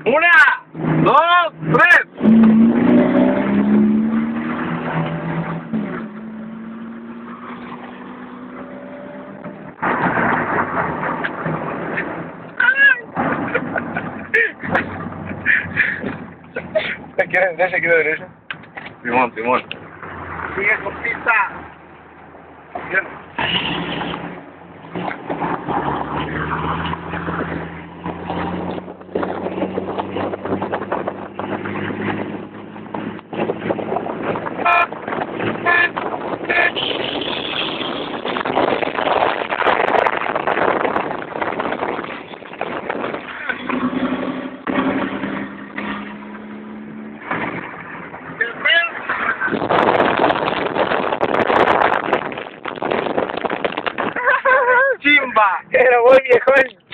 Una, dos, tres. ¿Quieres derecha? ¿Quieres derecha? Simón, Simón. Sigue con pista. Bien. Chimba. Pero muy viejón.